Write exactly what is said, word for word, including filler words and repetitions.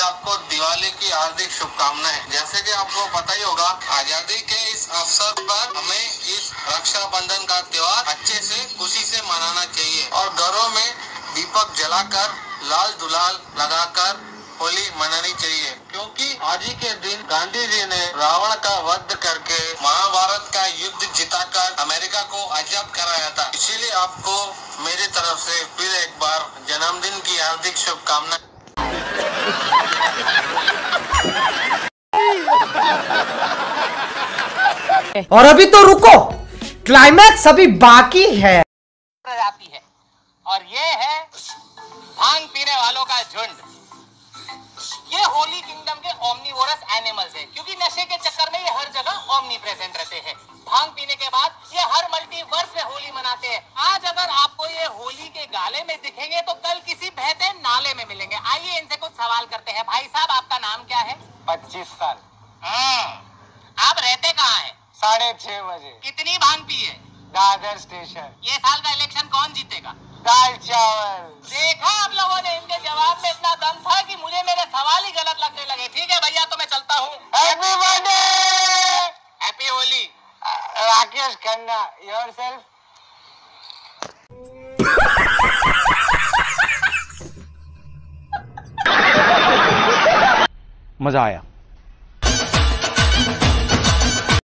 आपको दिवाली की हार्दिक शुभकामनाएं। जैसे कि आपको पता ही होगा, आजादी के इस अवसर पर हमें इस रक्षाबंधन का त्योहार अच्छे से खुशी से मनाना चाहिए और घरों में दीपक जलाकर लाल गुलाल लगाकर होली मनानी चाहिए, क्योंकि आज ही के दिन गांधी जी ने रावण का वध करके महाभारत का युद्ध जिताकर अमेरिका को आजाद कराया था। इसीलिए आपको मेरी तरफ से फिर एक बार जन्मदिन की हार्दिक शुभकामनाएं। और अभी तो रुको, क्लाइमैक्स अभी बाकी है। प्रजाति है और ये है भांग पीने वालों का झुंड। ये होली किंगडम के ओमनीवोरस एनिमल्स है, क्योंकि नशे के चक्कर में ये हर जगह ओमनी प्रेजेंट रहते हैं। भांग पीने के बाद ये हर मल्टीवर्स में होली मनाते हैं। आज अगर आपको ये होली के गाले में दिखेंगे तो कल किसी बहते नाले में मिलेंगे। आइए इनसे कुछ सवाल करते हैं। भाई साहब, आपका नाम क्या है? पच्चीस साल। आप रहते कहाँ हैं? साढ़े छह बजे। कितनी भांग पी है? दादर स्टेशन। ये साल का इलेक्शन कौन जीतेगा? दाल चावल। देखा आप लोगों ने, इनके जवाब में इतना दम था कि मुझे मेरे सवाल ही गलत लगने लगे। ठीक है भैया, तो मैं चलता हूँ। Happy birthday. Happy Holi. Rakesh Khanna, yourself. मजा आया।